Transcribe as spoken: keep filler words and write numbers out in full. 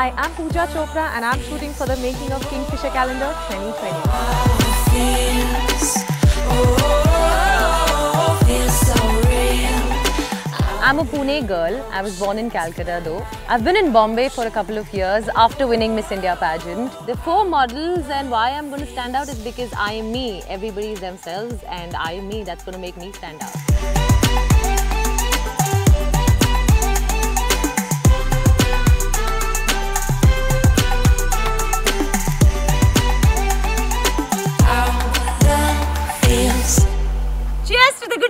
Hi, I'm Pooja Chopra and I'm shooting for the making of Kingfisher calendar twenty twenty. I'm a Pune girl. I was born in Calcutta though. I've been in Bombay for a couple of years after winning Miss India pageant. The four models, and why I'm going to stand out is because I am me. Everybody is themselves and I am me. That's going to make me stand out. Cheers to the good